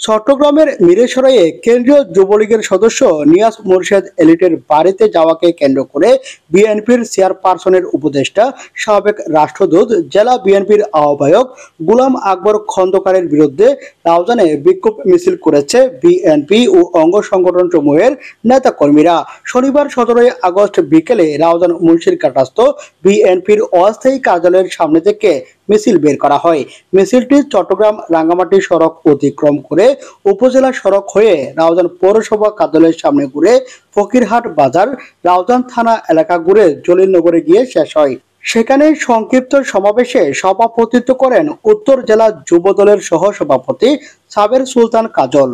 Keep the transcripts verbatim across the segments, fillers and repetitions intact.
চট্টগ্রামের মিরেসরাইয়ে কেন্দ্রীয় যুবলীগের সদস্য নিয়াজ মোরশেদ এলিটের বাড়িতে যাওয়াকে কেন্দ্র করে বিএনপির চেয়ারপারসনের উপদেষ্টা সাবেক রাষ্ট্রদূত জেলা বিএনপির আহ্বায়ক গোলাম আকবর খন্দকারের বিরুদ্ধে রাউজানে বিক্ষোভ মিছিল করেছে বিএনপি ও অঙ্গ সংগঠন সমূহের নেতাকর্মীরা। শনিবার সতেরোই আগস্ট বিকেলে রাউজান মুন্সিরঘাটস্থ বিএনপির অস্থায়ী কার্যালয়ের সামনে থেকে মিছিল বের করা হয়। মিছিলটি চট্টগ্রাম রাঙ্গামাটি সড়ক অতিক্রম করে উপজেলা সড়ক হয়ে রাউজান পৌরসভা কার্যালয়ের সামনে ঘুরে ফকিরহাট বাজার রাউজান থানা এলাকা ঘুরে জলিলনগরে গিয়ে শেষ হয়। সেখানে সংক্ষিপ্ত সমাবেশে সভাপতিত্ব করেন উত্তর জেলা যুব দলের সহ সভাপতি সাবের সুলতান কাজল।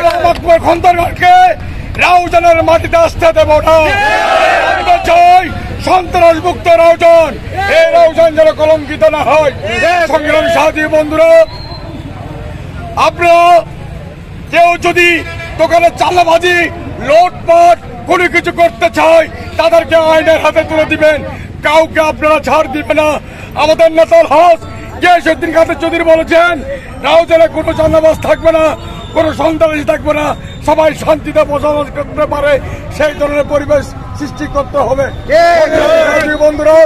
রাউজানের মাটিতে আসতে দেব না, চাই সন্ত্রাস মুক্ত রাউজান, এই রাউজান যেন কলঙ্কিত না হয়। সংগ্রামী সাথী বন্ধুরা, আপনারা কেউ যদি দোকানে চালাবাজি লোটপাট কোনো কিছু করতে চায় তাদেরকে আইনের হাতে তুলে দিবেন, কাউকে আপনারা ছাড় দিবে না। আমাদের নেতার হাস গিয়াসউদ্দিন কাদের চৌধুরী বলেছেন রাউজানে কোনো চাঁদাবাজ থাকবে না, কোনো সন্ত্রাসী থাকবে না, সবাই শান্তিতে বসবাস করতে পারে সেই ধরনের পরিবেশ সৃষ্টি করতে হবে। বন্ধুরা,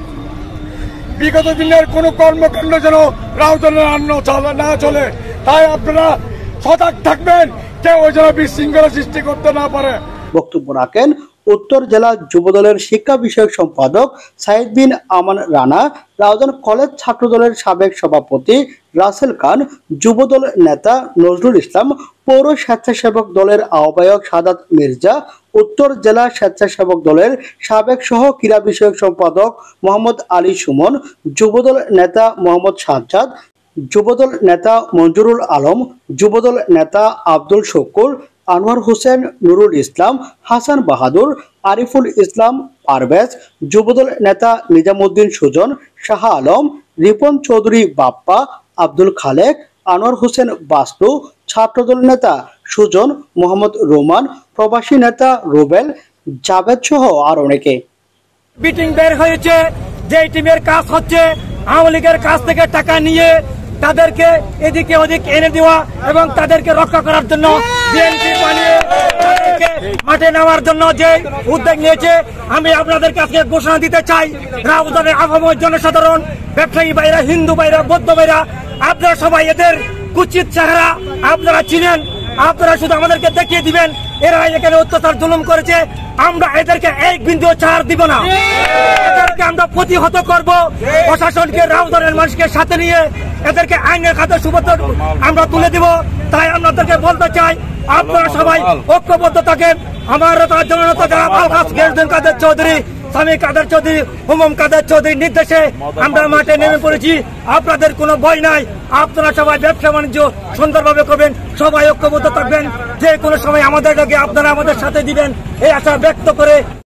বিগত দিনের কোনো কর্মকাণ্ড যেন রাউজানের আন্ন না চলে, তাই আপনারা সজাগ থাকবেন, কেউ যেন বিশৃঙ্খলা সৃষ্টি করতে না পারে। বক্তব্য রাখেন উত্তর জেলা যুবদলের শিক্ষা বিষয়ক সম্পাদক সাইদ বিন আমান রানা, রাউজান কলেজ ছাত্রদলের সাবেক সভাপতি রাসেল খান, যুবদল নেতা নজরুল ইসলাম, পৌর স্বেচ্ছাসেবক দলের আহ্বায়ক সাদাত মির্জা, উত্তর জেলা স্বেচ্ছাসেবক দলের সাবেক সহ ক্রীড়া বিষয়ক সম্পাদক মোহাম্মদ আলী সুমন, যুবদল নেতা মোহাম্মদ সাজ্জাদ, যুবদল নেতা মঞ্জুরুল আলম, যুবদল নেতা আব্দুল শকুর, আনোয়ার হোসেন, নুরুল ইসলাম, হাসান বাহাদুর, আরিফুল ইসলাম পারভেজ, যুবদল নেতা নিজামুদ্দিন সুজন, শাহ আলম, রিপন চৌধুরী বাপ্পা, আব্দুল খালেক, আনোয়ার হোসেন বাস্তু, ছাত্রদল নেতা সুজন, মোহাম্মদ রোমান, প্রবাসী নেতা রুবেল, জাভেদ সহ আর অনেকে। মিটিং বের হয়েছে, যে টিমের কাজ হচ্ছে আওয়ামী লীগের কাছ থেকে টাকা নিয়ে তাদেরকে এদিকে ওদিক এনে দেওয়া এবং তাদেরকে রক্ষা করার জন্য বিএনপি বানিয়ে তাদেরকে মাঠে নামার জন্য যে উদ্যোগ নিয়েছে, আমি আপনাদের কাছে ঘোষণা দিতে চাই, রাউজানের আপামর জনসাধারণ, ব্যবসায়ী ভাইরা, হিন্দু ভাইরা, বৌদ্ধ ভাইরা, আপনারা সবাই এদের কুৎসিত চেহারা আপনারা চিনেন, আপনারা শুধু আমাদেরকে দেখিয়ে দিবেন এরা এখানে অত্যাচার জুলুম করেছে, আমরা এদেরকে এক বিন্দু ছাড় দিব না, এদেরকে আমরা প্রতিহত করব। প্রশাসনকে, রাউজানের মানুষকে সাথে নিয়ে এদেরকে আইনের খাতে সুবদ্ধ আমরা তুলে দিব। তাই আপনাদেরকে বলতে চাই, আপনারা সবাই ঐক্যবদ্ধ থাকেন। আমার জননেতা যারা আলহাজ গিয়াসউদ্দিন কাদের চৌধুরী, স্বামী কাদের চৌধুরী, হুমম কাদের চৌধুরীর নির্দেশে আমরা মাঠে নেমে পড়েছি। আপনাদের কোনো ভয় নাই, আপনারা সবাই ব্যবসা বাণিজ্য সুন্দরভাবে করবেন, সবাই ঐক্যবদ্ধ থাকবেন, যে কোনো সময় আমাদের লগে আপনারা আমাদের সাথে দিবেন এই আশা ব্যক্ত করে